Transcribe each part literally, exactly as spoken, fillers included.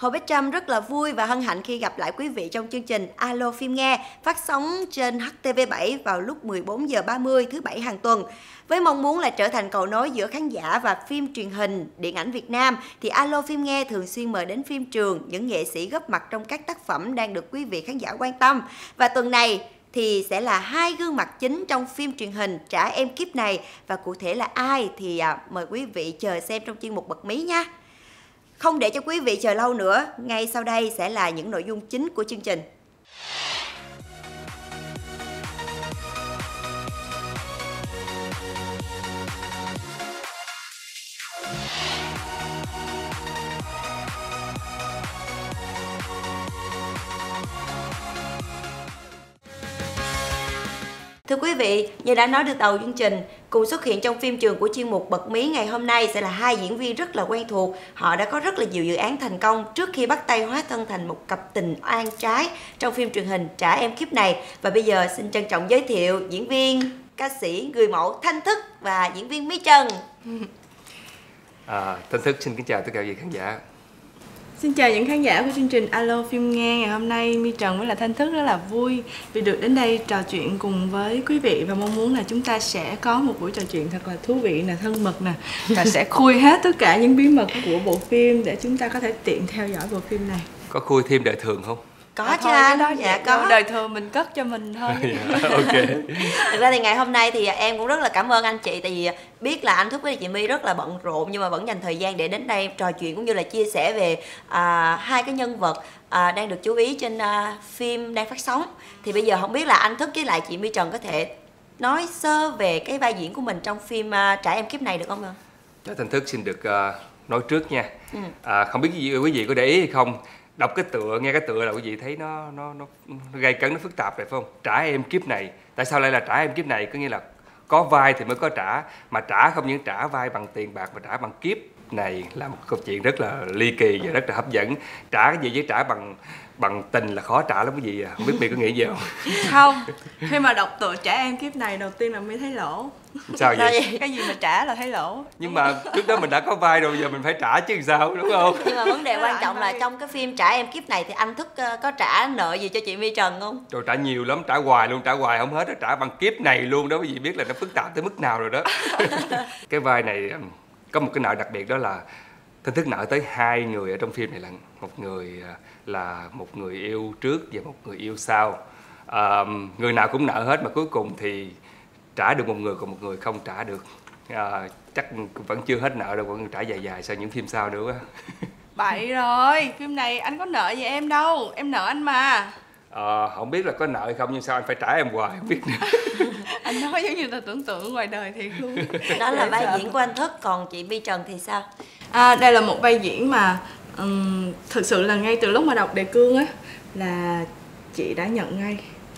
Hồ Bích Trâm rất là vui và hân hạnh khi gặp lại quý vị trong chương trình Alo Phim Nghe phát sóng trên H T V bảy vào lúc mười bốn giờ ba mươi thứ bảy hàng tuần. Với mong muốn là trở thành cầu nối giữa khán giả và phim truyền hình, điện ảnh Việt Nam thì Alo Phim Nghe thường xuyên mời đến phim trường những nghệ sĩ góp mặt trong các tác phẩm đang được quý vị khán giả quan tâm. Và tuần này thì sẽ là hai gương mặt chính trong phim truyền hình Trả Em Kiếp Này, và cụ thể là ai thì à, mời quý vị chờ xem trong chuyên mục Bật Mí nha. Không để cho quý vị chờ lâu nữa, ngay sau đây sẽ là những nội dung chính của chương trình. Thưa quý vị, như đã nói được đầu chương trình, cùng xuất hiện trong phim trường của chuyên mục Bật Mí ngày hôm nay sẽ là hai diễn viên rất là quen thuộc. Họ đã có rất là nhiều dự án thành công trước khi bắt tay hóa thân thành một cặp tình oan trái trong phim truyền hình Trả Em Kiếp Này. Và bây giờ xin trân trọng giới thiệu diễn viên, ca sĩ, người mẫu Thanh Thức và diễn viên My Trần. À, Thanh Thức xin kính chào tất cả quý khán giả. Xin chào những khán giả của chương trình Alo Phim Nghe. Ngày hôm nay My Trần với là Thanh Thức rất là vui vì được đến đây trò chuyện cùng với quý vị, và mong muốn là chúng ta sẽ có một buổi trò chuyện thật là thú vị nè, thân mật nè, và sẽ khui hết tất cả những bí mật của bộ phim để chúng ta có thể tiện theo dõi bộ phim này. Có khui thêm đời thường không? Có à, chứ anh, đó, dạ có. Đời thường mình cất cho mình thôi. Yeah, ok. Thực ra thì ngày hôm nay thì em cũng rất là cảm ơn anh chị, tại vì biết là anh Thức với chị My rất là bận rộn nhưng mà vẫn dành thời gian để đến đây trò chuyện cũng như là chia sẻ về à, hai cái nhân vật à, đang được chú ý trên à, phim đang phát sóng. Thì bây giờ không biết là anh Thức với lại chị My Trần có thể nói sơ về cái vai diễn của mình trong phim à, Trả Em Kiếp Này được không ạ? Cho Thanh Thức xin được uh, nói trước nha. Ừ. À, không biết quý vị có để ý hay không? Đọc cái tựa, nghe cái tựa là quý vị thấy nó nó nó, nó gay cấn, nó phức tạp rồi phải không? Trả Em Kiếp Này. Tại sao lại là Trả Em Kiếp Này? Có nghĩa là có vai thì mới có trả, mà trả không những trả vai bằng tiền bạc mà trả bằng kiếp này là một câu chuyện rất là ly kỳ và rất là hấp dẫn. Trả cái gì với trả bằng bằng tình là khó trả lắm quý vị à. Không biết My có nghĩ gì không? Không, khi mà đọc tựa Trả Em Kiếp Này đầu tiên là mới thấy lỗ. Sao vậy? Cái gì mà trả là thấy lỗ. Nhưng mà trước đó mình đã có vai rồi, giờ mình phải trả chứ sao, đúng không? Nhưng mà vấn đề quan trọng là trong cái phim Trả Em Kiếp Này thì anh Thức có trả nợ gì cho chị My Trần không? Trời, trả nhiều lắm, trả hoài luôn, trả hoài không hết, trả bằng kiếp này luôn đó, quý vị biết là nó phức tạp tới mức nào rồi đó. Cái vai này có một cái nợ đặc biệt, đó là Thanh Thức nợ tới hai người ở trong phim này lận. Một người là một người yêu trước và một người yêu sau. À, người nào cũng nợ hết mà cuối cùng thì trả được một người, còn một người không trả được. À, chắc vẫn chưa hết nợ đâu, vẫn trả dài dài sau những phim sau nữa quá. Bậy rồi, phim này anh có nợ gì em đâu, em nợ anh mà. À, không biết là có nợ hay không nhưng sao anh phải trả em hoài không biết nữa. Anh nói giống như là tưởng tượng ngoài đời thiệt luôn. Đó là vai diễn của anh Thức, còn chị My Trần thì sao? À, đây là một vai diễn mà um, thực sự là ngay từ lúc mà đọc đề cương á là chị đã nhận ngay.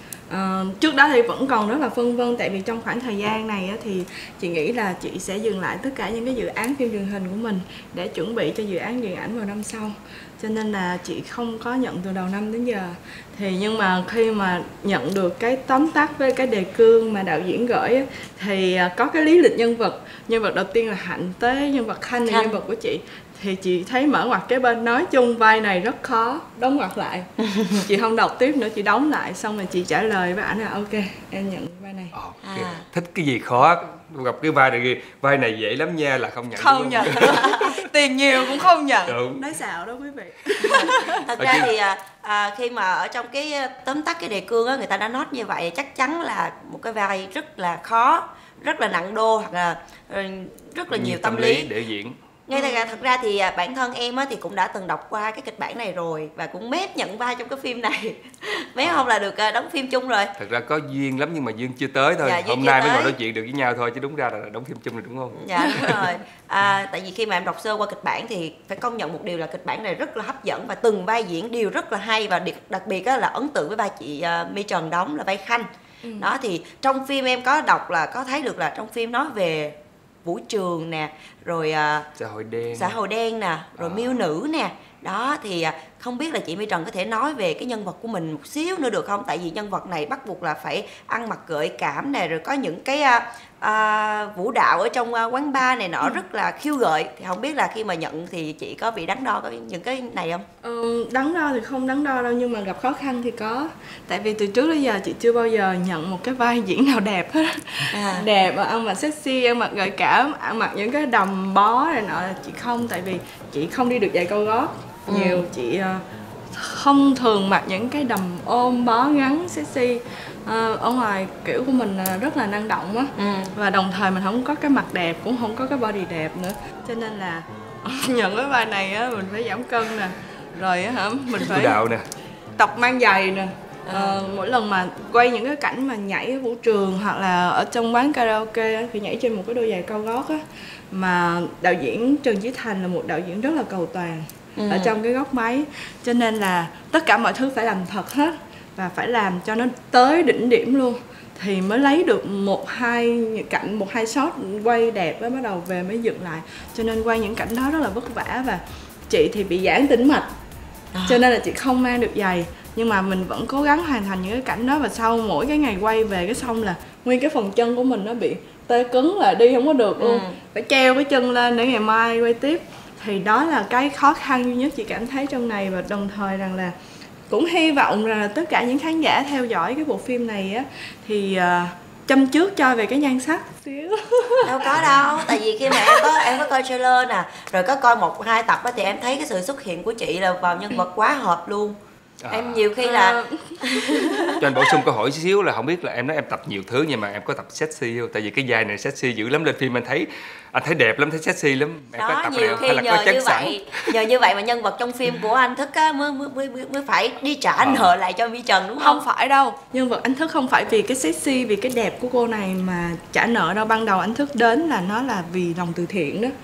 Uh, trước đó thì vẫn còn rất là phân vân, tại vì trong khoảng thời gian này á, thì chị nghĩ là chị sẽ dừng lại tất cả những cái dự án phim truyền hình của mình để chuẩn bị cho dự án điện ảnh vào năm sau, cho nên là chị không có nhận từ đầu năm đến giờ. Thì nhưng mà khi mà nhận được cái tóm tắt với cái đề cương mà đạo diễn gửi á, thì có cái lý lịch nhân vật. Nhân vật đầu tiên là Hạnh Tế, nhân vật Khanh là nhân vật của chị. Thì chị thấy mở ngoặt cái bên, nói chung vai này rất khó, đóng ngoặt lại. Chị không đọc tiếp nữa, chị đóng lại xong rồi chị trả lời với ảnh là ok, em nhận vai này. Okay. À. Thích cái gì khó, gặp cái vai này, vai này dễ lắm nha là không nhận. Không nhận. Tiền nhiều cũng không nhận. Đúng. Nói xạo đó quý vị. Thật ra thì à, khi mà ở trong cái tóm tắt cái đề cương á, người ta đã nói như vậy, chắc chắn là một cái vai rất là khó, rất là nặng đô, hoặc là rất là nhiều, nhiều tâm, tâm lý để diễn. Ngay ừ. Thật ra thì bản thân em á, thì cũng đã từng đọc qua cái kịch bản này rồi và cũng mép nhận vai trong cái phim này. Mấy à. hôm là được đóng phim chung rồi. Thật ra có duyên lắm nhưng mà duyên chưa tới thôi. Dạ, hôm nay tới. Mới ngồi nói chuyện được với nhau thôi, chứ đúng ra là đóng phim chung rồi đúng không? Dạ đúng rồi. À, tại vì khi mà em đọc sơ qua kịch bản thì phải công nhận một điều là kịch bản này rất là hấp dẫn và từng vai diễn đều rất là hay, và đặc biệt là ấn tượng với vai chị uh, My Trần đóng là vai Khanh. Ừ. Đó thì trong phim em có đọc là có thấy được là trong phim nói về vũ trường nè, rồi uh, xã hội đen xã hội đen nè, rồi à. miêu nữ nè. Đó thì uh, Không biết là chị My Trần có thể nói về cái nhân vật của mình một xíu nữa được không? Tại vì nhân vật này bắt buộc là phải ăn mặc gợi cảm này, rồi có những cái à, à, vũ đạo ở trong à, quán bar này nọ ừ. rất là khiêu gợi. Thì không biết là khi mà nhận thì chị có bị đắn đo có những cái này không? Ừ, đắn đo thì không đắn đo đâu, nhưng mà gặp khó khăn thì có. Tại vì từ trước đến giờ chị chưa bao giờ nhận một cái vai diễn nào đẹp hết. À. Đẹp, ăn mặc sexy, ăn mặc gợi cảm, ăn mặc những cái đầm bó này nọ là chị không. Tại vì chị không đi được giày cao gót nhiều, ừ. chị uh, không thường mặc những cái đầm ôm bó ngắn sexy. Uh, ở ngoài kiểu của mình uh, rất là năng động á, ừ. và đồng thời mình không có cái mặt đẹp, cũng không có cái body đẹp nữa, cho nên là nhận cái vai này á mình phải giảm cân nè, rồi á hả mình phải đạo nè, tập mang giày nè. Uh, mỗi lần mà quay những cái cảnh mà nhảy ở vũ trường hoặc là ở trong quán karaoke á, thì nhảy trên một cái đôi giày cao gót á, mà đạo diễn Trần Chí Thành là một đạo diễn rất là cầu toàn ừ. ở trong cái góc máy, cho nên là tất cả mọi thứ phải làm thật hết và phải làm cho nó tới đỉnh điểm luôn thì mới lấy được một hai cảnh, một hai shot quay đẹp mới bắt đầu về mới dựng lại, cho nên quay những cảnh đó rất là vất vả. Và chị thì bị giãn tĩnh mạch à. cho nên là chị không mang được giày, nhưng mà mình vẫn cố gắng hoàn thành những cái cảnh đó. Và sau mỗi cái ngày quay về cái xong là nguyên cái phần chân của mình nó bị tê cứng lại, đi không có được luôn, ừ. phải treo cái chân lên để ngày mai quay tiếp. Thì đó là cái khó khăn duy nhất chị cảm thấy trong này, và đồng thời rằng là cũng hy vọng là tất cả những khán giả theo dõi cái bộ phim này á thì uh, chăm trước cho về cái nhan sắc xíu. Đâu có đâu, tại vì khi mà em có em có coi trailer nè, rồi có coi một hai tập á, thì em thấy cái sự xuất hiện của chị là vào nhân vật quá hợp luôn. À. Em nhiều khi là cho anh bổ sung câu hỏi xíu là không biết là em nói em tập nhiều thứ nhưng mà em có tập sexy không? Tại vì cái vai này sexy dữ lắm, lên phim anh thấy anh thấy đẹp lắm, thấy sexy lắm. Em đó, có tập nhiều khi hay là nhờ có chất như sẵn? vậy nhờ như vậy mà nhân vật trong phim của anh Thức á mới mới mới mới phải đi trả à. nợ lại cho My Trần đúng không? Không phải đâu, nhân vật anh Thức không phải vì cái sexy, vì cái đẹp của cô này mà trả nợ đâu. Ban đầu anh Thức đến là nó là vì lòng từ thiện đó.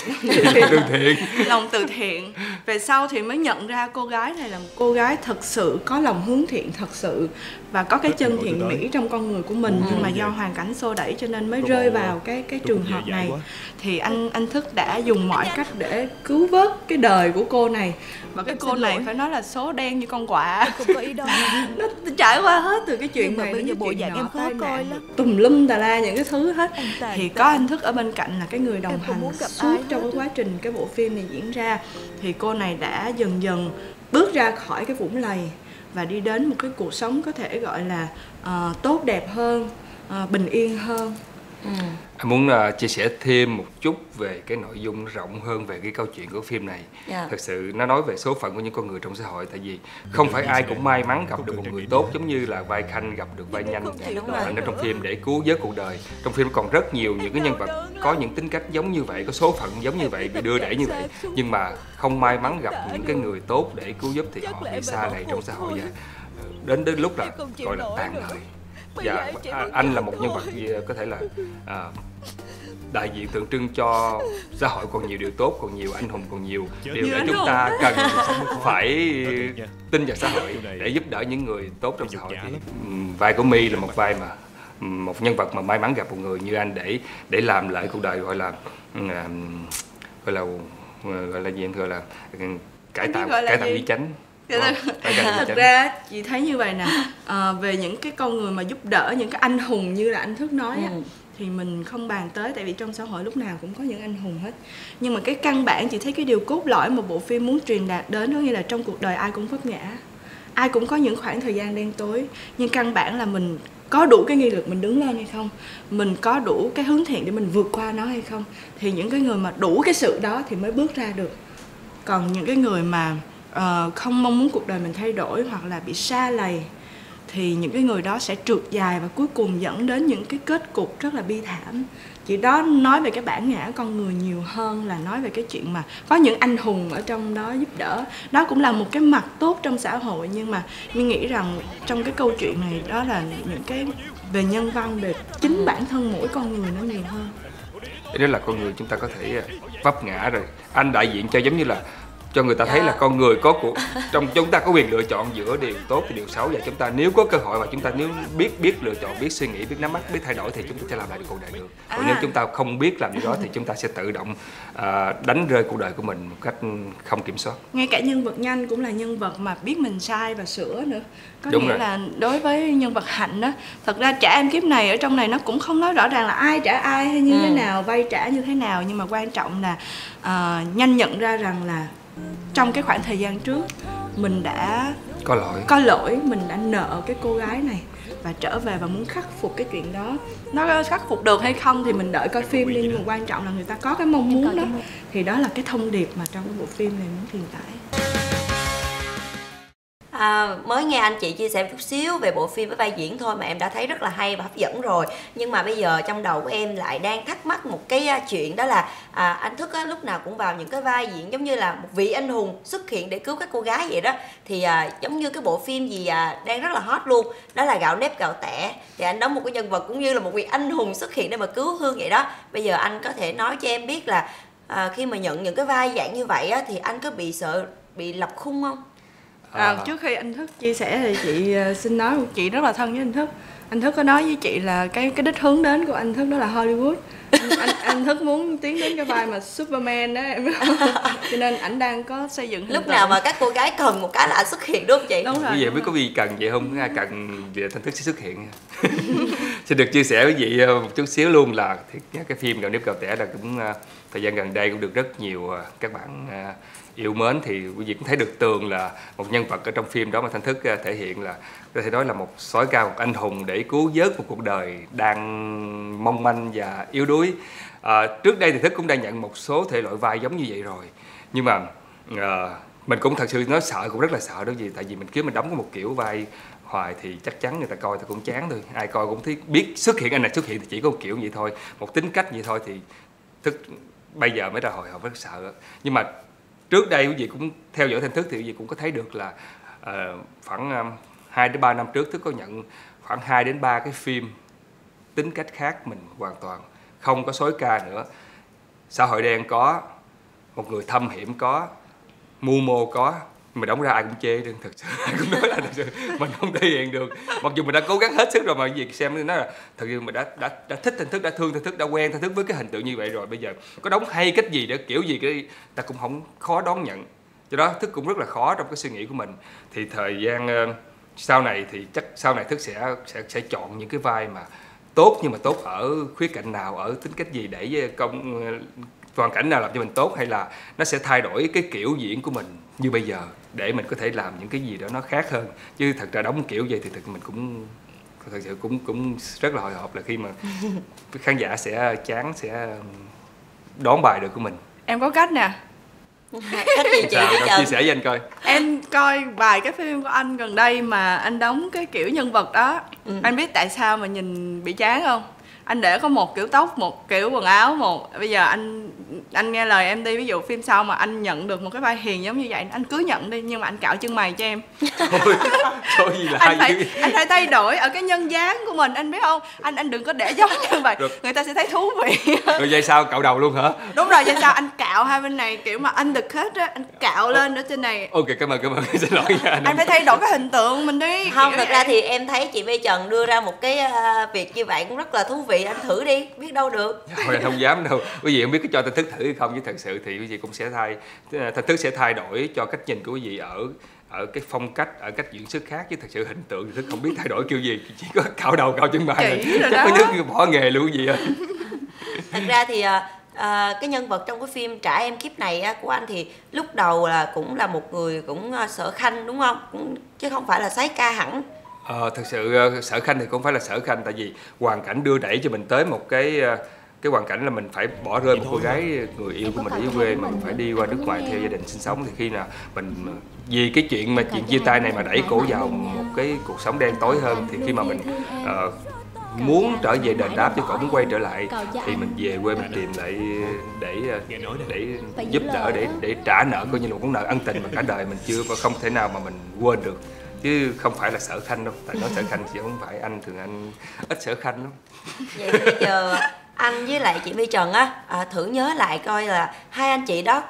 từ thiện lòng từ thiện. Về sau thì mới nhận ra cô gái này là một cô gái thật sự có lòng hướng thiện thật sự, và có cái chân thiện mỹ trong con người của mình, ừ. nhưng mà do hoàn cảnh xô đẩy cho nên mới rơi vào cái cái trường hợp này. Thì anh anh Thức đã dùng mọi cách để cứu vớt cái đời của cô này, và cái cô này phải nói là số đen như con quạ. Không có ý đâu. Nó trải qua hết từ cái chuyện này đến cái bộ dạng em khó coi lắm, tùm lum tà la những cái thứ hết. Thì có anh Thức ở bên cạnh là cái người đồng hành suốt trong cái quá trình cái bộ phim này diễn ra. Thì cô này đã dần dần bước ra khỏi cái vũng lầy và đi đến một cái cuộc sống có thể gọi là uh, tốt đẹp hơn, uh, bình yên hơn. Ừ. Anh muốn uh, chia sẻ thêm một chút về cái nội dung rộng hơn về cái câu chuyện của phim này. Yeah. Thật sự nó nói về số phận của những con người trong xã hội. Tại vì không phải ai cũng may mắn gặp được một người tốt giống như là vai Khanh gặp được vai Nhanh ở trong phim để cứu vớt cuộc đời. Trong phim còn rất nhiều những cái nhân vật có những tính cách giống như vậy, có số phận giống như vậy, bị đưa đẩy như vậy, nhưng mà không may mắn gặp những cái người tốt để cứu giúp thì họ bị xa lầy trong xã hội, và đến đến lúc là gọi là tàn đời. Và anh là một nhân vật có thể là à, đại diện tượng trưng cho xã hội còn nhiều điều tốt, còn nhiều anh hùng, còn nhiều điều để chúng ta cần phải tin vào xã hội để giúp đỡ những người tốt trong xã hội. Thì, vai của My là một vai mà một nhân vật mà may mắn gặp một người như anh để để làm lại cuộc đời, gọi là uh, gọi là gọi là gì em gọi là cải tạo cải tạo vi chánh. Thật ra chị thấy như vậy nè, à, về những cái con người mà giúp đỡ, những cái anh hùng như là anh Thức nói á, ừ. thì mình không bàn tới, tại vì trong xã hội lúc nào cũng có những anh hùng hết. Nhưng mà cái căn bản chị thấy cái điều cốt lõi mà bộ phim muốn truyền đạt đến đó nghĩa là trong cuộc đời ai cũng vấp ngã, ai cũng có những khoảng thời gian đen tối, nhưng căn bản là mình có đủ cái nghị lực mình đứng lên hay không, mình có đủ cái hướng thiện để mình vượt qua nó hay không, thì những cái người mà đủ cái sự đó thì mới bước ra được. Còn những cái người mà Uh, không mong muốn cuộc đời mình thay đổi hoặc là bị sa lầy thì những cái người đó sẽ trượt dài và cuối cùng dẫn đến những cái kết cục rất là bi thảm. Chị đó nói về cái bản ngã con người nhiều hơn là nói về cái chuyện mà có những anh hùng ở trong đó giúp đỡ. Đó cũng là một cái mặt tốt trong xã hội, nhưng mà mình nghĩ rằng trong cái câu chuyện này đó là những cái về nhân văn, về chính bản thân mỗi con người nó nhiều hơn. Đó là con người chúng ta có thể vấp ngã rồi. Anh đại diện cho giống như là cho người ta thấy là con người có của trong chúng ta có quyền lựa chọn giữa điều tốt và điều xấu, và chúng ta nếu có cơ hội mà chúng ta nếu biết biết lựa chọn, biết suy nghĩ, biết nắm bắt, biết thay đổi thì chúng ta sẽ làm lại được cuộc đời được. Còn à. nếu chúng ta không biết làm điều đó thì chúng ta sẽ tự động à, đánh rơi cuộc đời của mình một cách không kiểm soát. Ngay cả nhân vật Nhanh cũng là nhân vật mà biết mình sai và sửa nữa. Có Đúng nghĩa rồi. là đối với nhân vật Hạnh đó, thật ra trả em kiếp này ở trong này nó cũng không nói rõ ràng là ai trả ai hay như ừ. thế nào, vay trả như thế nào, nhưng mà quan trọng là uh, Nhanh nhận ra rằng là trong cái khoảng thời gian trước mình đã có lỗi có lỗi mình đã nợ cái cô gái này và trở về và muốn khắc phục cái chuyện đó. Nó khắc phục được hay không thì mình đợi coi phim đi, nhưng mà quan trọng là người ta có cái mong muốn đó, thì đó là cái thông điệp mà trong cái bộ phim này muốn truyền tải. À, mới nghe anh chị chia sẻ một chút xíu về bộ phim với vai diễn thôi mà em đã thấy rất là hay và hấp dẫn rồi. Nhưng mà bây giờ trong đầu của em lại đang thắc mắc một cái chuyện, đó là à, anh Thức á, lúc nào cũng vào những cái vai diễn giống như là một vị anh hùng xuất hiện để cứu các cô gái vậy đó. Thì à, giống như cái bộ phim gì à, đang rất là hot luôn, đó là Gạo Nếp Gạo Tẻ. Thì anh đóng một cái nhân vật cũng như là một vị anh hùng xuất hiện để mà cứu Hương vậy đó. Bây giờ anh có thể nói cho em biết là à, khi mà nhận những cái vai dạng như vậy á, thì anh có bị sợ bị lập khung không? À, trước khi anh Thức chia sẻ thì chị xin nói, chị rất là thân với anh Thức. Anh Thức có nói với chị là cái cái đích hướng đến của anh Thức đó là Hollywood. anh, anh Thức muốn tiến đến cái vai mà Superman đó em biết không? Cho nên ảnh đang có xây dựng hình lúc tượng. nào mà các cô gái cần một cái là anh xuất hiện đúng không chị? Đúng rồi. Bây giờ biết có gì cần vậy không? Ai cần thì Thanh Thức sẽ xuất hiện. Xin được chia sẻ với chị một chút xíu luôn là thiệt cái phim Gạo Nếp Gạo Tẻ là cũng thời gian gần đây cũng được rất nhiều các bạn yêu mến. Thì quý vị cũng thấy được Tường là một nhân vật ở trong phim đó mà Thanh Thức thể hiện là có thể nói là một soái ca, một anh hùng để cứu vớt một cuộc đời đang mong manh và yếu đuối. À, trước đây thì Thức cũng đã nhận một số thể loại vai giống như vậy rồi, nhưng mà à, mình cũng thật sự nói sợ, cũng rất là sợ đó gì, tại vì mình kiếm mình đóng có một kiểu vai hoài thì chắc chắn người ta coi thì cũng chán thôi, ai coi cũng thấy biết xuất hiện anh này xuất hiện thì chỉ có một kiểu vậy thôi, một tính cách vậy thôi, thì Thức bây giờ mới ra hồi hộp rất sợ. Nhưng mà trước đây quý vị cũng theo dõi Thanh Thức thì quý vị cũng có thấy được là uh, khoảng hai đến ba năm trước Thức có nhận khoảng hai đến ba cái phim tính cách khác mình hoàn toàn, không có soái ca nữa. Xã hội đen có, một người thâm hiểm có, mưu mô có, mà đóng ra ai cũng chê đừng, thật sự ai cũng nói là thật sự mình không thể hiện được, mặc dù mình đã cố gắng hết sức rồi mà việc xem nó là thật sự mình đã đã đã thích Thanh Thức, đã thương Thanh Thức, đã quen Thanh Thức với cái hình tượng như vậy rồi, bây giờ có đóng hay cách gì để kiểu gì cái ta cũng không khó đón nhận, do đó Thức cũng rất là khó trong cái suy nghĩ của mình. Thì thời gian uh, sau này thì chắc sau này Thức sẽ sẽ sẽ chọn những cái vai mà tốt, nhưng mà tốt ở khía cạnh nào, ở tính cách gì, để công hoàn cảnh nào làm cho mình tốt, hay là nó sẽ thay đổi cái kiểu diễn của mình như bây giờ để mình có thể làm những cái gì đó nó khác hơn. Chứ thật ra đóng kiểu vậy thì thật mình cũng thật sự cũng cũng rất là hồi hộp là khi mà khán giả sẽ chán, sẽ đón bài được của mình. Em có cách nè. Cách gì chị? Sao, chia sẻ với anh coi. Em coi vài cái phim của anh gần đây mà anh đóng cái kiểu nhân vật đó. Ừ. Anh biết tại sao mà nhìn bị chán không? Anh để có một kiểu tóc, một kiểu quần áo, một bây giờ anh anh nghe lời em đi, ví dụ phim sau mà anh nhận được một cái vai hiền giống như vậy, anh cứ nhận đi, nhưng mà anh cạo chân mày cho em. Thôi, thôi gì là anh phải anh phải thay đổi ở cái nhân dáng của mình, anh biết không? Anh anh đừng có để giống như vậy, được. Người ta sẽ thấy thú vị. Rồi vậy sao, cạo đầu luôn hả? Đúng rồi, vậy sao anh cạo hai bên này kiểu mà anh được hết á, anh cạo Ô, lên ở trên này. Ok, cảm ơn cảm ơn xin lỗi nha. Anh, anh phải thay đổi cái hình tượng mình đi. Không, thật ra thì em thấy chị Vy Trần đưa ra một cái uh, việc như vậy cũng rất là thú vị, anh thử đi, biết đâu được. Thôi anh không dám đâu, quý vị không biết có cho Thanh Thức thử hay không, chứ thật sự thì quý vị cũng sẽ thay, Thanh Thức sẽ thay đổi cho cách nhìn của quý vị ở ở cái phong cách, ở cách diễn xuất khác, chứ thật sự hình tượng thì Thức không biết thay đổi kiểu gì, chỉ có cạo đầu cạo chân mày rồi chắc có nước bỏ nghề luôn quý vị ơi. Thật ra thì à, cái nhân vật trong cái phim Trả Em Kiếp Này á, của anh thì lúc đầu là cũng là một người cũng sở khanh đúng không, cũng, chứ không phải là soái ca hẳn. Ờ, thật sự sở khanh thì cũng phải là sở khanh, tại vì hoàn cảnh đưa đẩy cho mình tới một cái cái hoàn cảnh là mình phải bỏ rơi một cô gái người yêu của mình ở dưới quê, mà mình phải đi qua nước ngoài theo gia đình sinh sống. Thì khi nào mình vì cái chuyện mà chuyện chia tay này mà đẩy cổ vào một cái cuộc sống đen tối hơn, thì khi mà mình uh, muốn trở về đền đáp cho cậu, muốn quay trở lại, thì mình về quê mình tìm lại để để giúp đỡ, để để trả nợ, coi như là một món nợ ân tình mà cả đời mình chưa và không thể nào mà mình quên được, chứ không phải là sở khanh đâu. Tại nói sở khanh chứ không phải, anh thường anh ít sở khanh lắm. Vậy bây giờ anh với lại chị Vy Trần á à, thử nhớ lại coi là hai anh chị đó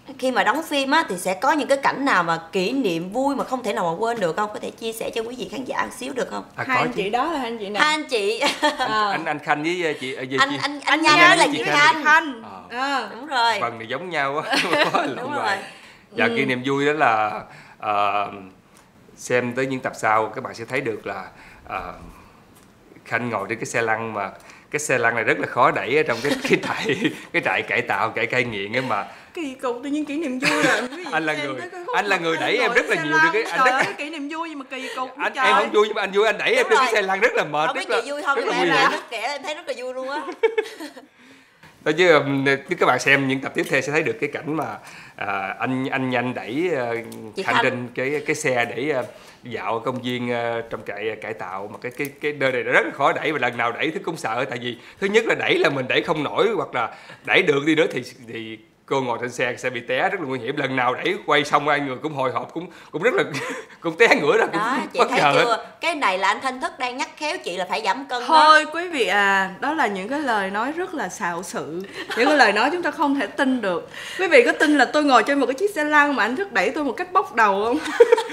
khi mà đóng phim á thì sẽ có những cái cảnh nào mà kỷ niệm vui mà không thể nào mà quên được không? Có thể chia sẻ cho quý vị khán giả một xíu được không? À, hai có anh chứ. chị đó là hai anh chị nào? Hai anh chị. À. anh anh Khanh với chị, với chị anh anh anh Anh Nhanh Nhanh là với chị chị Khanh. Khanh. À. À. Đúng rồi. Vâng thì giống nhau quá. Đúng rồi. Và Ừ. kỷ niệm vui đó là uh, xem tới những tập sau các bạn sẽ thấy được là uh, Khanh ngồi trên cái xe lăn, mà cái xe lăn này rất là khó đẩy ở trong cái cái trại cái trại cải tạo, cải cai nghiện ấy mà. Kỳ cục, tự nhiên kỷ niệm vui là Anh là người anh là người đẩy em rất là nhiều cái được cái anh trời rất ơi, kỷ niệm vui nhưng mà kỳ cục anh trời. em không vui nhưng mà anh vui, anh đẩy em Đúng trên rồi. cái xe lăn rất là mệt, Không biết rất là chị vui không, rất nhưng là mà em nguy là hiểm. rất kể em thấy rất là vui luôn á. Đó chứ um, chứ các bạn xem những tập tiếp theo sẽ thấy được cái cảnh mà à, anh anh Nhanh đẩy uh, Khanh trên cái cái xe để uh, dạo công viên uh, trong trại cải tạo, mà cái cái cái nơi này rất là khó đẩy và lần nào đẩy Thức cũng sợ, tại vì thứ nhất là đẩy là mình đẩy không nổi, hoặc là đẩy được đi nữa thì thì cô ngồi trên xe sẽ bị té rất là nguy hiểm. Lần nào đẩy quay xong ai người cũng hồi hộp, cũng cũng rất là cũng té ngửa ra, cũng Đó, chị bất thấy ngờ chưa? hết. Cái này là anh Thanh Thức đang nhắc khéo chị là phải giảm cân đó. Thôi quý vị à, đó là những cái lời nói rất là xạo sự, những cái lời nói chúng ta không thể tin được. Quý vị có tin là tôi ngồi trên một cái chiếc xe lăn mà anh Thức đẩy tôi một cách bốc đầu không?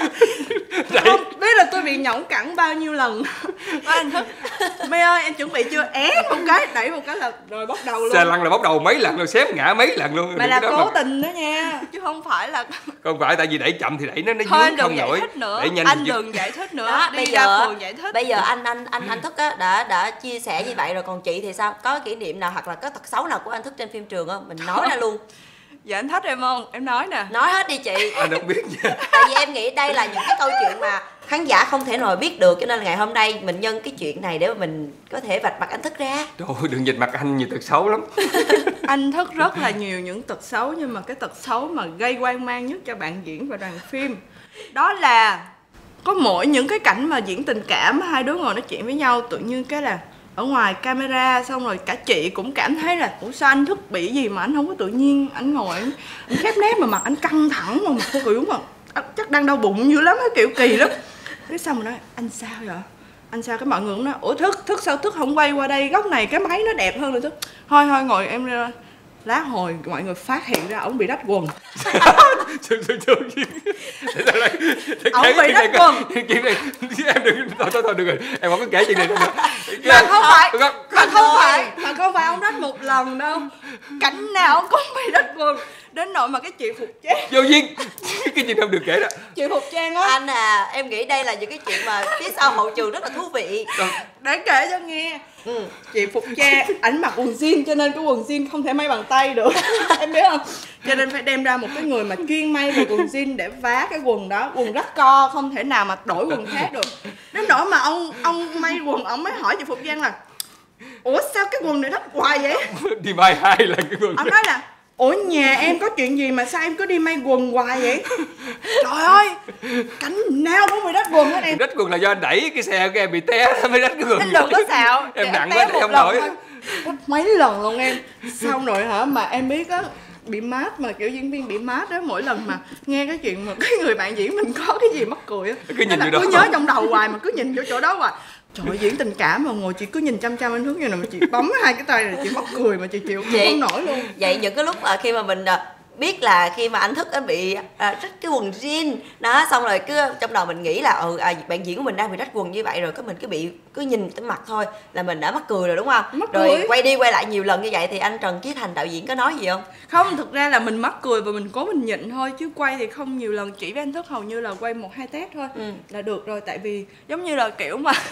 Không biết là tôi bị nhõng cẳng bao nhiêu lần. Nói anh Thức, Mây ơi em chuẩn bị chưa? Én một cái, đẩy một cái là rồi bốc đầu luôn. Xe lăn là bốc đầu mấy lần rồi, xém ngã mấy lần luôn. Mà là Cái đó cố mà- tình đó nha, chứ không phải là. Không phải, tại vì đẩy chậm thì đẩy nó nó Thôi dướng không đừng giải nổi. thích nữa, Đẩy nhanh anh thì đừng giải thích nữa. Đó, Đi bây ra giờ phường giải thích. bây giờ anh anh anh anh Thức á đã đã chia sẻ như vậy rồi, còn chị thì sao? Có kỷ niệm nào hoặc là có tật xấu nào của anh Thức trên phim trường không? Mình nói ra luôn. Dạ anh thích em không? Em nói nè. Nói hết đi chị. Anh không biết nha. Tại vì em nghĩ đây là những cái câu chuyện mà khán giả không thể nào biết được, cho nên là ngày hôm nay mình nhân cái chuyện này để mà mình có thể vạch mặt anh Thức ra. Trời ơi, đừng dịch mặt anh nhiều tật xấu lắm. Anh Thức rất là nhiều những tật xấu, nhưng mà cái tật xấu mà gây hoang mang nhất cho bạn diễn và đoàn phim đó là có mỗi những cái cảnh mà diễn tình cảm, hai đứa ngồi nói chuyện với nhau, tự nhiên cái là ở ngoài camera, xong rồi cả chị cũng cảm thấy là ủa sao anh Thức bị gì mà anh không có tự nhiên, anh ngồi anh, anh khép nép mà mặt anh căng thẳng, mà mặt kiểu mà anh chắc đang đau bụng dữ lắm, cái kiểu kỳ lắm. Cái xong rồi nói anh sao vậy, anh sao, cái mọi người cũng nói ủa Thức Thức sao Thức không quay qua đây, góc này cái máy nó đẹp hơn rồi Thức. Thôi thôi ngồi em ra. Lát hồi mọi người phát hiện ra ổng bị rách quần. Sự sự sự Ổng bị rách quần. Chuyện này em đừng thôi thôi thôi được rồi, em không có kể chuyện này nữa. Mà không phải Không, mà không phải mà không phải ông rách một lần đâu, cảnh nào ông cũng bị rách quần, đến nỗi mà cái chị Phục Trang vô duyên cái chuyện không được kể đó. chị Phục Trang á, Anh à, em nghĩ đây là những cái chuyện mà phía sau hậu trường rất là thú vị. để kể cho nghe. Ừ. Chị Phục Trang ảnh mặc quần jean cho nên cái quần jean không thể may bằng tay được. Em biết không, cho nên phải đem ra một cái người mà chuyên may về quần jean để vá cái quần đó, quần rách co không thể nào mà đổi quần khác được. Đến nỗi mà ông ông may quần ông mới hỏi chị Phục Trang là ủa sao cái quần này rách hoài vậy. Đi may hai lần cái quần. Ông nói là ủa nhà em có chuyện gì mà sao em cứ đi may quần hoài vậy. Trời ơi, cảnh nào cũng bị rách quần hết em. Rách quần là do anh đẩy cái xe của em bị té mới rách cái quần. Anh đừng có xạo. Em Để nặng té quá một không lần nổi. thôi. Rách mấy lần luôn em. Xong rồi hả, mà em biết á, bị mát mà kiểu diễn viên bị mát á, mỗi lần mà nghe cái chuyện mà cái người bạn diễn mình có cái gì mắc cười á, Cứ nhìn là vô đó. cứ nhớ trong đầu hoài mà cứ nhìn vô chỗ đó hoài. Trời ơi, diễn tình cảm mà ngồi chị cứ nhìn chăm chăm anh Thức như này mà chị bấm hai cái tay này chị mắc cười mà chị chịu Chị- không nổi luôn. Vậy những cái lúc mà khi mà mình à, biết là khi mà anh Thức anh bị à, rách cái quần jean đó, xong rồi cứ trong đầu mình nghĩ là ừ à, bạn diễn của mình đang bị rách quần như vậy rồi, cái mình cứ bị cứ nhìn cái mặt thôi là mình đã mắc cười rồi đúng không? Mắc Rồi cười. quay đi quay lại nhiều lần như vậy thì anh Trần Chí Thành đạo diễn có nói gì không? Không, thực ra là mình mắc cười và mình cố mình nhịn thôi, chứ quay thì không nhiều lần. Chỉ với anh Thức hầu như là quay một hai test thôi Ừ. là được rồi, tại vì giống như là kiểu mà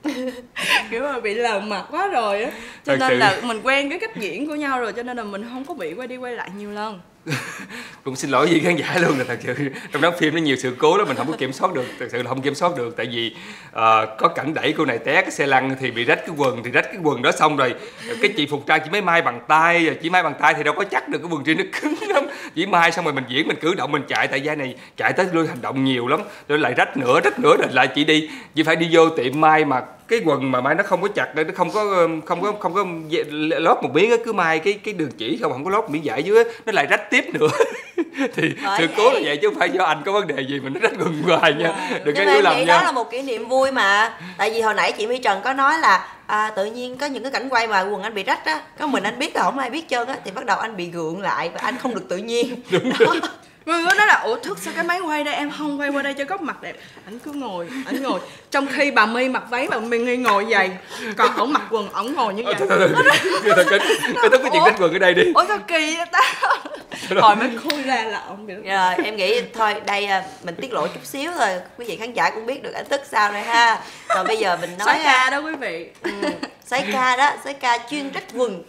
kiểu mà bị lờ mặt quá rồi á, cho Thật nên sự. là mình quen cái cách diễn của nhau rồi, cho nên là mình không có bị quay đi quay lại nhiều lần. Cũng xin lỗi với khán giả luôn, là thật sự trong đám phim nó nhiều sự cố lắm, mình không có kiểm soát được, thật sự là không kiểm soát được. Tại vì ờ, có cảnh đẩy cô này té cái xe lăn thì bị rách cái quần, thì rách cái quần đó xong rồi cái chị Phục Trang chỉ mới may bằng tay, chỉ may bằng tay thì đâu có chắc được, cái quần jean nó cứng lắm, chỉ may xong rồi mình diễn, mình cử động, mình chạy, tại vai này chạy tới lui hành động nhiều lắm, rồi lại rách nữa rách nữa rồi lại chị đi chỉ phải đi vô tiệm may mà cái quần mà mai nó không có chặt, nó không có không có không có lót một miếng á, cứ mai cái cái đường chỉ không không có lót một miếng vải dưới á, nó lại rách tiếp nữa. Thì sự cố là vậy chứ không phải do anh có vấn đề gì mà nó rách quần hoài nha. Đừng có hiểu lầm nha. Đó là một kỷ niệm vui mà. Tại vì hồi nãy chị My Trần có nói là à, tự nhiên có những cái cảnh quay mà quần anh bị rách á, có mình anh biết là không ai biết trơn á, thì bắt đầu anh bị gượng lại và anh không được tự nhiên. Đúng đó. Mọi người nói là ủa thức sao cái máy quay đây em không quay qua đây cho góc mặt đẹp. Anh cứ ngồi, anh ngồi. Trong khi bà My mặc váy, bà My ngồi vậy. Còn ổng mặc quần, ổng ngồi như vậy. Thôi thôi, cái tức cái chuyện rách quần ở đây đi. Ủa sao kỳ vậy ta? Hồi mới khui ra là ổng bị. Rồi em nghĩ thôi đây mình tiết lộ chút xíu thôi, quý vị khán giả cũng biết được anh Tức sao rồi ha. Còn bây giờ mình nói Sái ca đó quý vị. Ừ, sái ca đó, sái ca chuyên rách quần.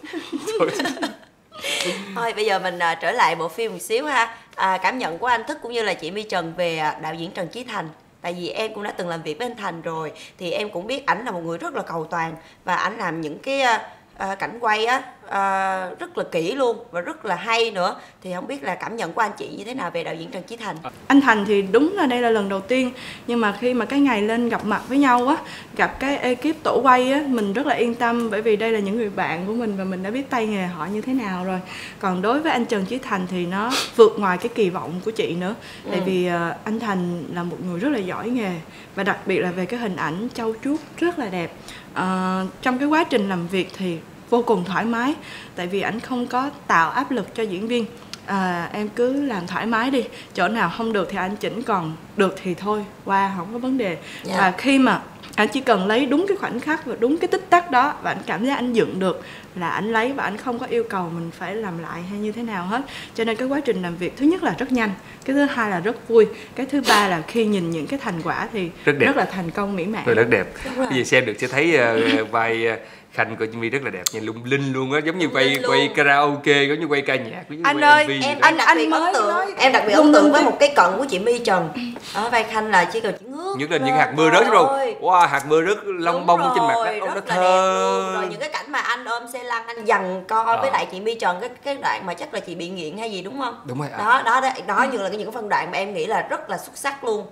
Thôi bây giờ mình uh, trở lại bộ phim một xíu ha. À, cảm nhận của anh Thức cũng như là chị My Trần về uh, đạo diễn Trần Chí Thành. Tại vì em cũng đã từng làm việc với anh Thành rồi, thì em cũng biết ảnh là một người rất là cầu toàn, và ảnh làm những cái uh, uh, cảnh quay á uh, rất là kỹ luôn và rất là hay nữa. Thì không biết là cảm nhận của anh chị như thế nào về đạo diễn Trần Chí Thành? Anh Thành thì đúng là đây là lần đầu tiên, nhưng mà khi mà cái ngày lên gặp mặt với nhau á, gặp cái ekip tổ quay á, mình rất là yên tâm, bởi vì đây là những người bạn của mình và mình đã biết tay nghề họ như thế nào rồi. Còn đối với anh Trần Chí Thành thì nó vượt ngoài cái kỳ vọng của chị nữa. ừ. Tại vì uh, anh Thành là một người rất là giỏi nghề, và đặc biệt là về cái hình ảnh trau chuốt rất là đẹp. Uh, trong cái quá trình làm việc thì vô cùng thoải mái, tại vì ảnh không có tạo áp lực cho diễn viên. À, em cứ làm thoải mái đi, chỗ nào không được thì anh chỉnh, còn được thì thôi qua, không có vấn đề. yeah. Và khi mà anh chỉ cần lấy đúng cái khoảnh khắc và đúng cái tích tắc đó, và anh cảm giác anh dựng được là anh lấy, và anh không có yêu cầu mình phải làm lại hay như thế nào hết. Cho nên cái quá trình làm việc thứ nhất là rất nhanh, cái thứ hai là rất vui, cái thứ ba là khi nhìn những cái thành quả thì rất, rất là thành công mỹ mãn. Rất đẹp. Cái gì xem được sẽ thấy uh, vai uh, Khanh của Jimmy rất là đẹp, nhìn lung linh luôn á, giống như quay quay karaoke, giống như quay ca nhạc. Anh ơi, em anh đặc biệt ấn tượng, em đặc biệt ấn tượng với một cái cận của chị My Trần ở vai Khanh là chỉ cần chỉ ngước, nhất là những hạt mưa rớt rồi, wow, hạt mưa rớt lông bông trên mặt đó, nó thơ. Rồi những cái cảnh mà anh ôm xe lăn, anh giằng co à. với lại chị My Trần, cái cái đoạn mà chắc là chị bị nghiện hay gì đúng không? Đúng rồi. Đó đó đó, đó như là những cái phân đoạn mà em nghĩ là rất là xuất sắc luôn.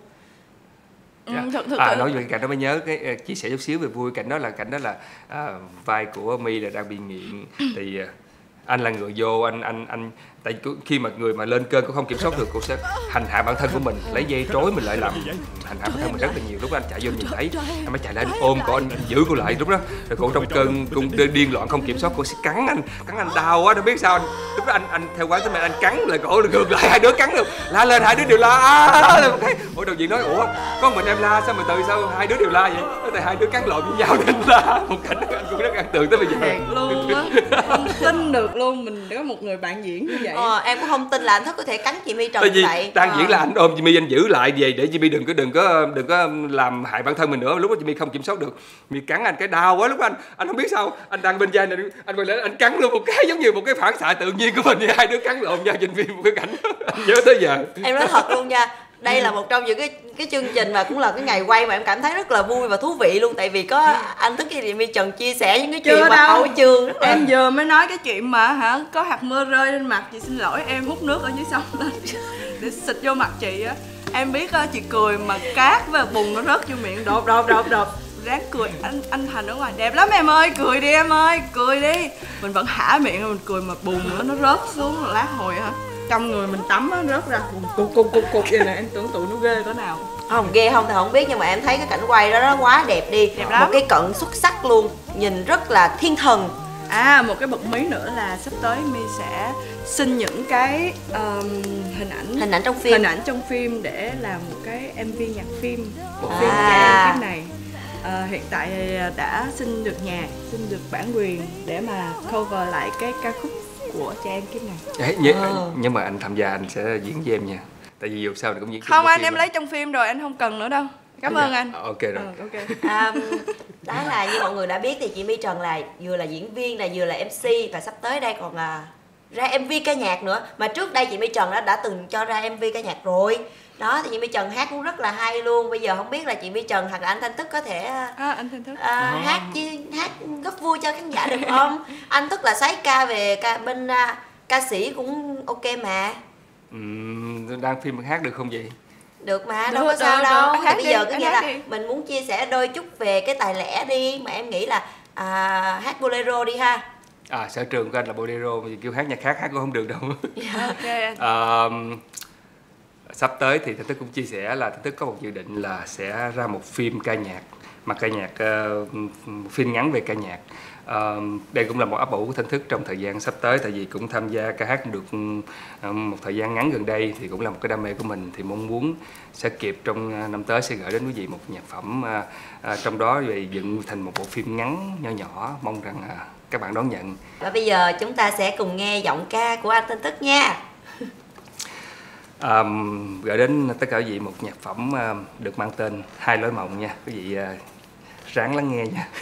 Yeah. Ừ, thực, thực à, nói về cái cảnh đó mới nhớ cái uh, chia sẻ chút xíu về vui cảnh đó là cảnh đó là uh, vai của My là đang bị nghiện, thì uh, anh là người vô anh anh anh tại khi mà người mà lên cơn cũng không kiểm soát được, cô sẽ hành hạ bản thân của mình, lấy dây trói mình lại làm hành hạ bản thân mình rất là nhiều. Lúc đó anh chạy vô nhìn thấy, anh mới chạy lên ôm cô, anh, anh giữ cô lại lúc đó, rồi cô trong cơn cung điên loạn không kiểm soát, cô sẽ cắn anh, cắn anh đau quá, đâu biết sao anh. Lúc đó anh anh theo quán tới mẹ anh cắn lại cổ, ngược lại hai đứa cắn luôn, la lên hai đứa đều la. À, ủa đạo diễn nói ủa có mình em la sao mà từ sao hai đứa đều la vậy? Tại hai đứa cắn lộn với nhau nên la. Một cảnh anh cũng rất ấn tượng tới bây giờ. Thiệt luôn á, không tin được luôn, mình có một người bạn diễn như vậy. Ờ, em cũng không tin là anh Thức có thể cắn chị My Trần như vậy. Đang à. diễn là anh ôm chị My anh giữ lại về để chị My đừng có đừng có đừng có làm hại bản thân mình nữa. Lúc đó chị My không kiểm soát được, My cắn anh cái đau quá, lúc đó anh anh không biết sao, anh đang bên vai này anh quay lên anh cắn luôn một cái, giống như một cái phản xạ tự nhiên của mình, như hai đứa cắn lộn nhau trên phim một cái cảnh. Anh nhớ tới giờ. Em nói thật luôn nha. Đây là một trong những cái cái chương trình mà cũng là cái ngày quay mà em cảm thấy rất là vui và thú vị luôn, tại vì có anh Thức với chị My Trần chia sẻ những cái chuyện Chưa mà hậu trường. Em vừa mới nói cái chuyện mà hả có hạt mưa rơi lên mặt, chị xin lỗi em hút nước ở dưới sông lên để xịt vô mặt chị á. Em biết á, chị cười mà cát với bùn nó rớt vô miệng, đột đột đột đột ráng cười. Anh anh Thành ở ngoài đẹp lắm em ơi, cười đi em ơi, cười đi. Mình vẫn hả miệng mình cười mà bùn nữa nó rớt xuống lát hồi hả trong người mình tắm á, rớt ra cục cục cục cục vậy nè, em tưởng tượng nó ghê cỡ nào. Không ghê không thì không biết, nhưng mà em thấy cái cảnh quay đó nó quá đẹp đi, đẹp lắm. Một cái cận xuất sắc luôn, nhìn rất là thiên thần. À, một cái bật mí nữa là sắp tới My sẽ xin những cái um, hình ảnh hình ảnh trong phim hình ảnh trong phim để làm một cái em vê nhạc phim, một à. phim cho em kiếp này. À, hiện tại đã xin được nhạc, xin được bản quyền để mà cover lại cái ca khúc của cha em kiếp này. Đấy, nhưng, oh. nhưng mà anh tham gia anh sẽ diễn với em nha, tại vì dù sao thì cũng diễn không anh em mà. Lấy trong phim rồi anh không cần nữa đâu. Cảm ơn anh. Ok rồi. Ừ, okay. À, đó là như mọi người đã biết thì chị My Trần là vừa là diễn viên, là vừa là em xê, và sắp tới đây còn là ra em vê ca nhạc nữa. Mà trước đây chị My Trần đã, đã từng cho ra em vê ca nhạc rồi. Đó thì chị My Trần hát cũng rất là hay luôn. Bây giờ không biết là chị My Trần hoặc là anh Thanh Thức có thể à, anh Thanh Thức. À, à. hát chứ hát góp vui cho khán giả được không? Anh Thức là sái ca về ca bên uh, ca sĩ cũng ok mà. Ừ, đang phim hát được không vậy? Được mà, Được, đâu có được, sao được, đâu. anh Thì hát bây đi, giờ cứ anh nghĩa hát là đi. mình muốn chia sẻ đôi chút về cái tài lẻ đi, mà em nghĩ là à, hát bolero đi ha. À, sở trường của anh là bolero, mà kêu hát nhạc khác hát cũng không được đâu. Ok anh. À, sắp tới thì Thanh Thức cũng chia sẻ là Thanh Thức có một dự định là sẽ ra một phim ca nhạc, mà ca nhạc uh, phim ngắn về ca nhạc. Uh, đây cũng là một ấp ủ của Thanh Thức trong thời gian sắp tới, tại vì cũng tham gia ca hát được uh, một thời gian ngắn gần đây, thì cũng là một cái đam mê của mình, thì mong muốn sẽ kịp trong uh, năm tới sẽ gửi đến quý vị một nhạc phẩm uh, uh, trong đó về dựng thành một bộ phim ngắn nhỏ nhỏ, mong rằng uh, các bạn đón nhận. Và bây giờ chúng ta sẽ cùng nghe giọng ca của anh Thanh Thức nha. À, gửi đến tất cả quý vị một nhạc phẩm uh, được mang tên Hai Lối Mộng nha, quý vị uh, ráng lắng nghe nha.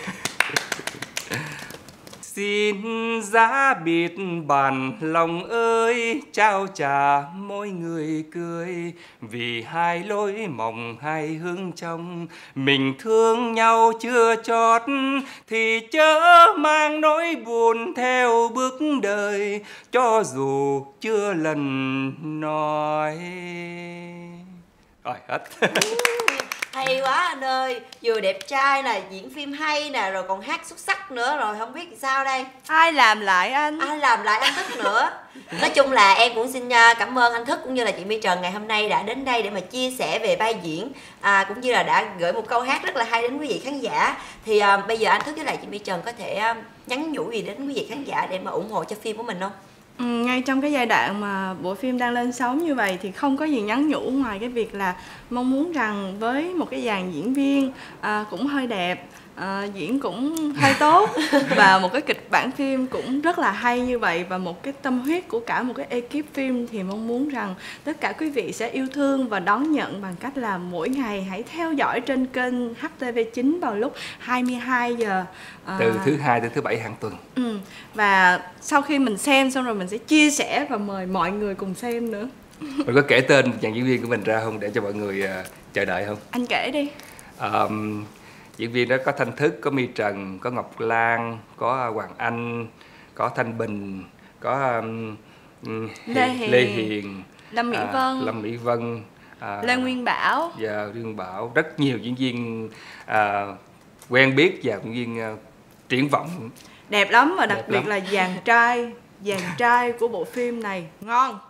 Xin giá biệt bàn lòng ơi, trao trả mỗi người cười, vì hai lối mộng hai hướng trong, mình thương nhau chưa chót thì chớ mang nỗi buồn theo bước đời, cho dù chưa lần nói. Rồi hết. Hay quá anh ơi, vừa đẹp trai nè, diễn phim hay nè, rồi còn hát xuất sắc nữa, rồi không biết sao đây. Ai làm lại anh? Ai làm lại anh Thức nữa. Nói chung là em cũng xin cảm ơn anh Thức cũng như là chị My Trần ngày hôm nay đã đến đây để mà chia sẻ về vai diễn, à, cũng như là đã gửi một câu hát rất là hay đến quý vị khán giả. Thì à, bây giờ anh Thức với lại chị My Trần có thể à, nhắn nhủ gì đến quý vị khán giả để mà ủng hộ cho phim của mình không? Ừ, ngay trong cái giai đoạn mà bộ phim đang lên sóng như vậy thì không có gì nhắn nhủ ngoài cái việc là mong muốn rằng với một cái dàn diễn viên à, cũng hơi đẹp, à, diễn cũng hơi tốt và một cái kịch bản phim cũng rất là hay như vậy, và một cái tâm huyết của cả một cái ekip phim, thì mong muốn rằng tất cả quý vị sẽ yêu thương và đón nhận bằng cách là mỗi ngày hãy theo dõi trên kênh H T V chín vào lúc hai mươi hai giờ à, từ thứ hai đến thứ bảy hàng tuần. Ừ. Và sau khi mình xem xong rồi mình sẽ chia sẻ và mời mọi người cùng xem nữa. Mình có kể tên dàn diễn viên của mình ra không để cho mọi người uh, chờ đợi không? Anh kể đi. Um, diễn viên đó có Thanh Thức, có My Trần, có Ngọc Lan, có Hoàng Anh, có Thanh Bình, có um, Lê Hiền, Hiền, Lê Hiền, Lâm Mỹ à, Vân, Lâm Mỹ Vân, à, Lê Nguyên Bảo và Dương Bảo, rất nhiều diễn viên à, quen biết và diễn viên uh, triển vọng. đẹp lắm, và đặc Đẹp biệt lắm. là dàn trai, dàn trai của bộ phim này ngon.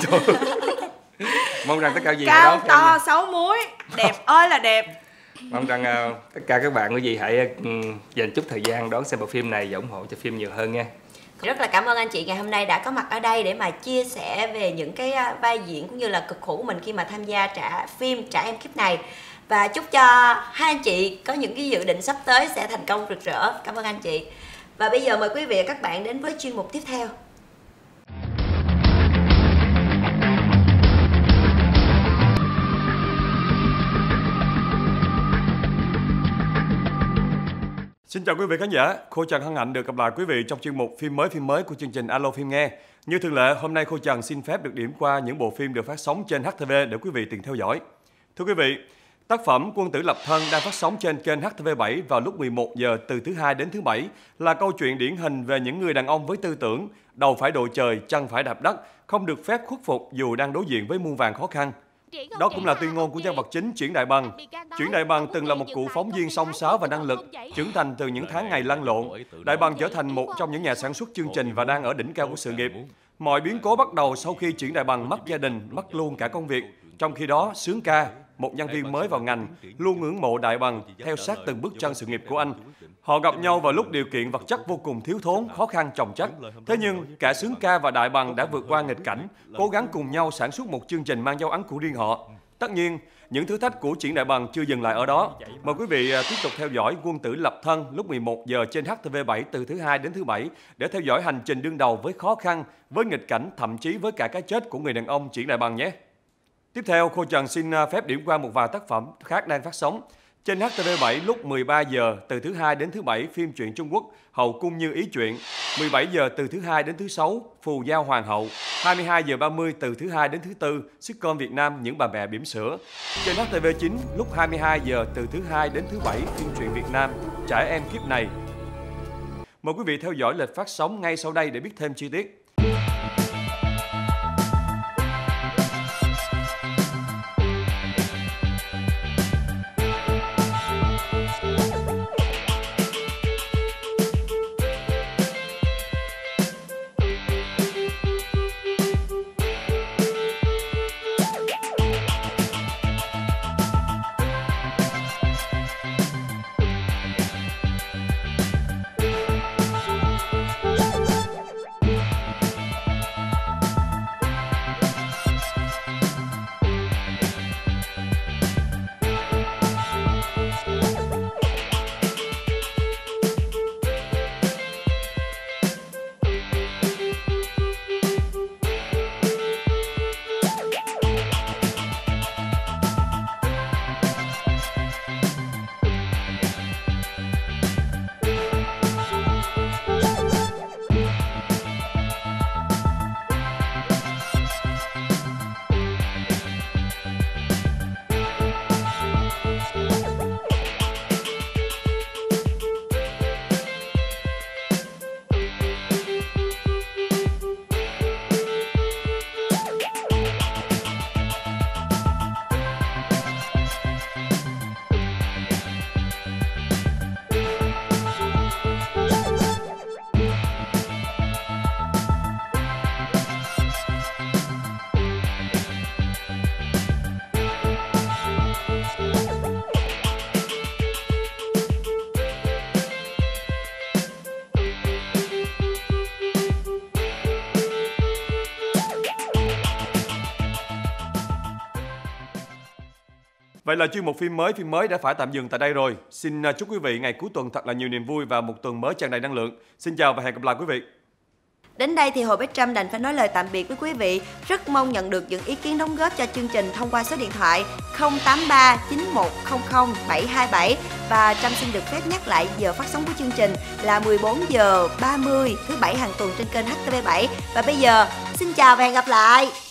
Mong rằng tất cả quý vị Cao đón xem to nha. sáu múi, đẹp ơi là đẹp. Mong rằng uh, tất cả các bạn quý vị hãy uh, dành chút thời gian đón xem bộ phim này và ủng hộ cho phim nhiều hơn nha. Rất là cảm ơn anh chị ngày hôm nay đã có mặt ở đây để mà chia sẻ về những cái vai diễn cũng như là cực khổ của mình khi mà tham gia trả phim Trả Em Kiếp Này. Và chúc cho hai anh chị có những cái dự định sắp tới sẽ thành công rực rỡ. Cảm ơn anh chị. Và bây giờ mời quý vị và các bạn đến với chuyên mục tiếp theo. Xin chào quý vị khán giả, Khôi Trần hân hạnh được gặp lại quý vị trong chuyên mục phim mới phim mới của chương trình Alo Phim Nghe. Như thường lệ, hôm nay Khôi Trần xin phép được điểm qua những bộ phim được phát sóng trên H T V để quý vị tiện theo dõi. Thưa quý vị, tác phẩm Quân Tử Lập Thân đang phát sóng trên kênh H T V bảy vào lúc mười một giờ từ thứ hai đến thứ bảy, là câu chuyện điển hình về những người đàn ông với tư tưởng đầu phải đội trời, chân phải đạp đất, không được phép khuất phục dù đang đối diện với muôn vàn khó khăn. Đó cũng là tuyên ngôn của nhân vật chính Triển Đại Bằng. Triển Đại Bằng từng là một cựu phóng viên xông xáo và năng lực, trưởng thành từ những tháng ngày lăn lộn. Đại Bằng trở thành một trong những nhà sản xuất chương trình và đang ở đỉnh cao của sự nghiệp. Mọi biến cố bắt đầu sau khi Triển Đại Bằng mất gia đình, mất luôn cả công việc. Trong khi đó, Sướng Ca, một nhân viên mới vào ngành, luôn ngưỡng mộ Đại Bằng, theo sát từng bước chân sự nghiệp của anh. Họ gặp nhau vào lúc điều kiện vật chất vô cùng thiếu thốn, khó khăn chồng chất. Thế nhưng, cả Sướng Ca và Đại Bằng đã vượt qua nghịch cảnh, cố gắng cùng nhau sản xuất một chương trình mang dấu ấn của riêng họ. Tất nhiên, những thử thách của Triển Đại Bằng chưa dừng lại ở đó. Mời quý vị tiếp tục theo dõi Quân Tử Lập Thân lúc mười một giờ trên H T V bảy từ thứ hai đến thứ bảy để theo dõi hành trình đương đầu với khó khăn, với nghịch cảnh, thậm chí với cả cái chết của người đàn ông Triển Đại Bằng nhé. Tiếp theo, Khôi Trần xin phép điểm qua một vài tác phẩm khác đang phát sóng. Trên H T V bảy lúc mười ba giờ từ thứ hai đến thứ bảy, phim truyện Trung Quốc Hậu Cung Như Ý Chuyện. mười bảy giờ từ thứ hai đến thứ sáu, Phù Giao Hoàng Hậu. hai mươi hai giờ ba mươi từ thứ hai đến thứ tư, sitcom Việt Nam Những Bà Mẹ Bỉm Sữa. Trên H T V chín lúc hai mươi hai giờ từ thứ hai đến thứ bảy, phim truyện Việt Nam Trả Em Kiếp Này. Mời quý vị theo dõi lịch phát sóng ngay sau đây để biết thêm chi tiết. Vậy là chuyên mục phim mới phim mới đã phải tạm dừng tại đây rồi. Xin chúc quý vị ngày cuối tuần thật là nhiều niềm vui và một tuần mới tràn đầy năng lượng. Xin chào và hẹn gặp lại quý vị. Đến đây thì Hồ Bích Trâm đành phải nói lời tạm biệt với quý vị. Rất mong nhận được những ý kiến đóng góp cho chương trình thông qua số điện thoại không tám ba chín một không không bảy hai bảy. Và Trâm xin được phép nhắc lại giờ phát sóng của chương trình là mười bốn giờ ba mươi thứ bảy hàng tuần trên kênh H T V bảy. Và bây giờ, xin chào và hẹn gặp lại.